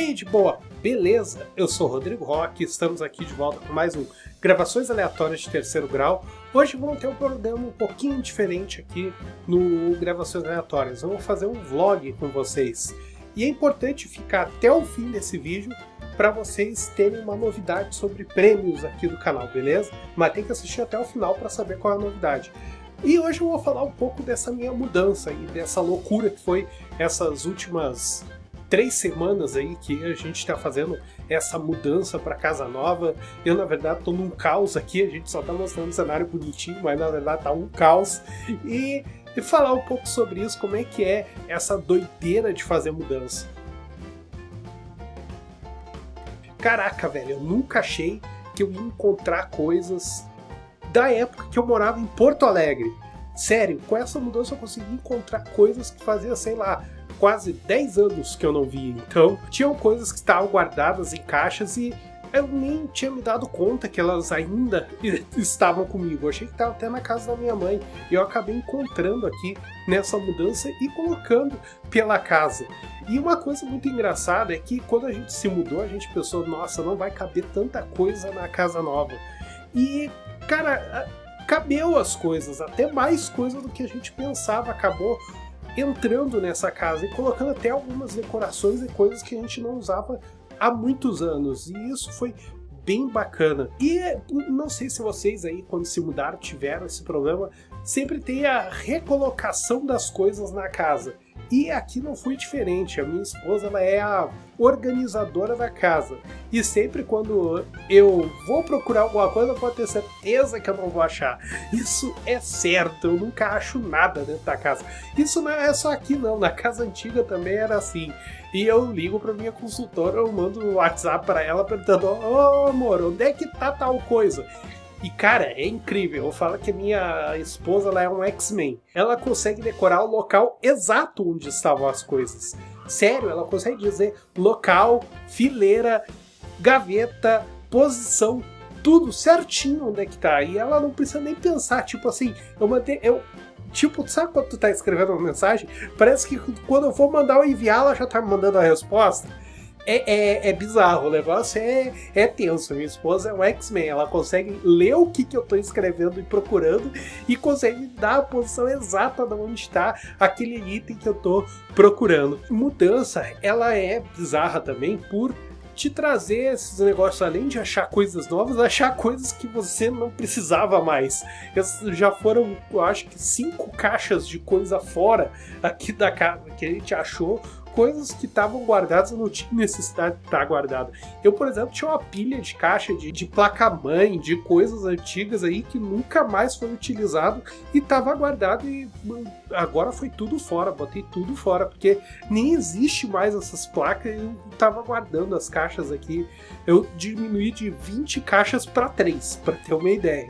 aí, de boa, beleza? Eu sou o Rodrigo Roque, estamos aqui de volta com mais um Gravações Aleatórias de Terceiro Grau. Hoje vamos ter um programa um pouquinho diferente aqui no Gravações Aleatórias. Vamos fazer um vlog com vocês. E é importante ficar até o fim desse vídeo para vocês terem uma novidade sobre prêmios aqui do canal, beleza? Mas tem que assistir até o final para saber qual é a novidade. E hoje eu vou falar um pouco dessa minha mudança e dessa loucura que foi essas últimas 3 semanas aí que a gente está fazendo essa mudança para casa nova. Eu, na verdade, estou num caos aqui, a gente só está mostrando um cenário bonitinho, mas na verdade tá um caos. E falar um pouco sobre isso, como é que é essa doideira de fazer mudança. Caraca, velho, eu nunca achei que eu ia encontrar coisas da época que eu morava em Porto Alegre. Sério, com essa mudança eu consegui encontrar coisas que fazia, sei lá, quase 10 anos que eu não via. Então, tinham coisas que estavam guardadas em caixas e eu nem tinha me dado conta que elas ainda estavam comigo. Eu achei que estava até na casa da minha mãe. E eu acabei encontrando aqui nessa mudança e colocando pela casa. E uma coisa muito engraçada é que quando a gente se mudou, a gente pensou, nossa, não vai caber tanta coisa na casa nova. E, cara, cabeu as coisas, até mais coisa do que a gente pensava, acabou entrando nessa casa e colocando até algumas decorações e coisas que a gente não usava há muitos anos, e isso foi bem bacana. E não sei se vocês aí, quando se mudaram, tiveram esse problema, sempre tem a recolocação das coisas na casa. E aqui não foi diferente. A minha esposa, ela é a organizadora da casa. E sempre quando eu vou procurar alguma coisa, pode ter certeza que eu não vou achar. Isso é certo, eu nunca acho nada dentro da casa. Isso não é só aqui não, na casa antiga também era assim. E eu ligo para minha consultora, eu mando um WhatsApp para ela perguntando: ô amor, onde é que tá tal coisa? E cara, é incrível, eu falo que a minha esposa, ela é um X-Men. Ela consegue decorar o local exato onde estavam as coisas. Sério, ela consegue dizer local, fileira, gaveta, posição, tudo certinho onde é que tá. E ela não precisa nem pensar, tipo assim, tipo, sabe quando tu tá escrevendo uma mensagem? Parece que quando eu for mandar ou enviar, ela já tá me mandando a resposta. É bizarro, o negócio é tenso. Minha esposa é um X-Men, ela consegue ler o que eu tô escrevendo e procurando e consegue dar a posição exata de onde está aquele item que eu tô procurando. Mudança, ela é bizarra também por te trazer esses negócios, além de achar coisas novas, achar coisas que você não precisava mais. Já foram, eu acho que 5 caixas de coisa fora aqui da casa que a gente achou, coisas que estavam guardadas, eu não tinha necessidade de estar guardada. Eu, por exemplo, tinha uma pilha de caixa de placa-mãe, de coisas antigas aí que nunca mais foi utilizado e estava guardado, e agora foi tudo fora, botei tudo fora, porque nem existe mais essas placas. Eu estava guardando as caixas aqui, eu diminuí de 20 caixas para 3, para ter uma ideia.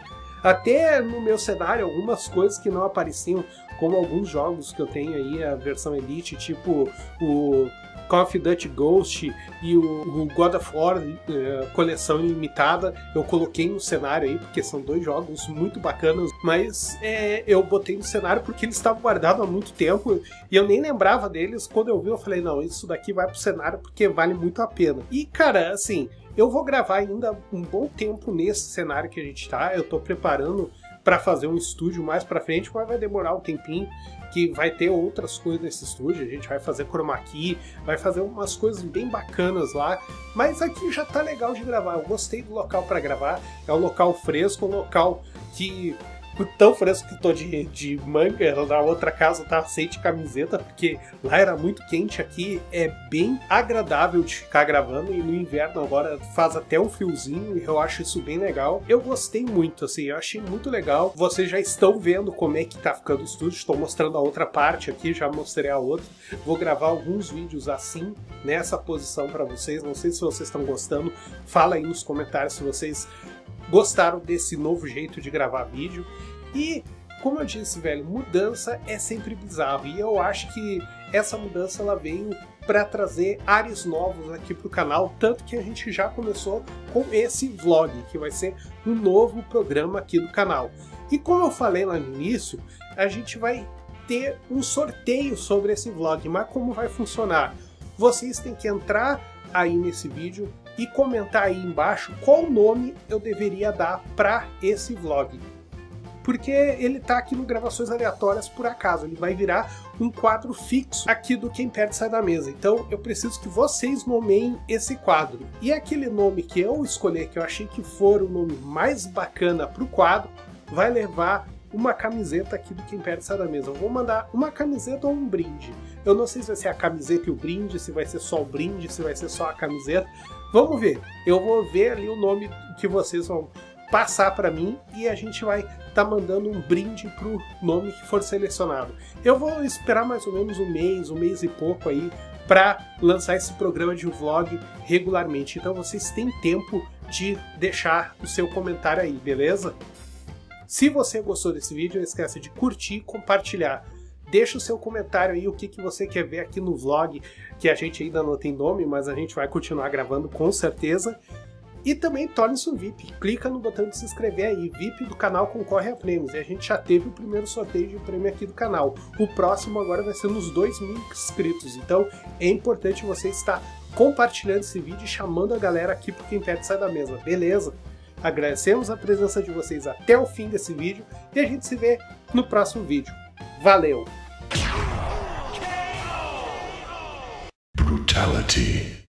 Até no meu cenário, algumas coisas que não apareciam, como alguns jogos que eu tenho aí, a versão Elite, tipo o Call of Duty Ghost e o God of War coleção limitada, eu coloquei no cenário aí, porque são 2 jogos muito bacanas, mas eu botei no cenário porque eles estavam guardados há muito tempo e eu nem lembrava deles. Quando eu vi, eu falei, não, isso daqui vai pro cenário porque vale muito a pena. E cara, assim, eu vou gravar ainda um bom tempo nesse cenário que a gente tá, eu tô preparando para fazer um estúdio mais para frente, mas vai demorar um tempinho, que vai ter outras coisas nesse estúdio, a gente vai fazer chroma key, vai fazer umas coisas bem bacanas lá, mas aqui já tá legal de gravar. Eu gostei do local para gravar, é um local fresco, um local que tão fresco que eu tô de manga. Na outra casa eu tava sem de camiseta, porque lá era muito quente. Aqui é bem agradável de ficar gravando, e no inverno agora faz até um friozinho, e eu acho isso bem legal. Eu gostei muito, assim, eu achei muito legal. Vocês já estão vendo como é que tá ficando o estúdio, estou mostrando a outra parte aqui, já mostrei a outra. Vou gravar alguns vídeos assim, nessa posição para vocês. Não sei se vocês estão gostando, fala aí nos comentários se vocês gostaram desse novo jeito de gravar vídeo. E, como eu disse, velho, mudança é sempre bizarro, e eu acho que essa mudança ela veio para trazer ares novos aqui pro canal, tanto que a gente já começou com esse vlog, que vai ser um novo programa aqui do canal. E como eu falei lá no início, a gente vai ter um sorteio sobre esse vlog, mas como vai funcionar? Vocês têm que entrar aí nesse vídeo e comentar aí embaixo qual nome eu deveria dar para esse vlog. Porque ele tá aqui no Gravações Aleatórias por acaso, ele vai virar um quadro fixo aqui do Quem Perde Sai da Mesa. Então eu preciso que vocês nomeiem esse quadro. E aquele nome que eu escolher, que eu achei que for o nome mais bacana pro quadro, vai levar uma camiseta aqui do Quem Perde Sai da Mesa. Eu vou mandar uma camiseta ou um brinde. Eu não sei se vai ser a camiseta e o brinde, se vai ser só o brinde, se vai ser só a camiseta. Vamos ver. Eu vou ver ali o nome que vocês vão passar para mim e a gente vai estar mandando um brinde pro nome que for selecionado. Eu vou esperar mais ou menos um mês e pouco aí para lançar esse programa de vlog regularmente. Então vocês têm tempo de deixar o seu comentário aí, beleza? Se você gostou desse vídeo, não esquece de curtir e compartilhar. Deixa o seu comentário aí, o que você quer ver aqui no vlog, que a gente ainda não tem nome, mas a gente vai continuar gravando com certeza. E também torne-se um VIP. Clica no botão de se inscrever aí. VIP do canal concorre a prêmios. E a gente já teve o primeiro sorteio de prêmio aqui do canal. O próximo agora vai ser nos 2.000 inscritos. Então é importante você estar compartilhando esse vídeo e chamando a galera aqui pro Quem Perde Sai da Mesa. Beleza? Agradecemos a presença de vocês até o fim desse vídeo. E a gente se vê no próximo vídeo. Valeu! Brutality.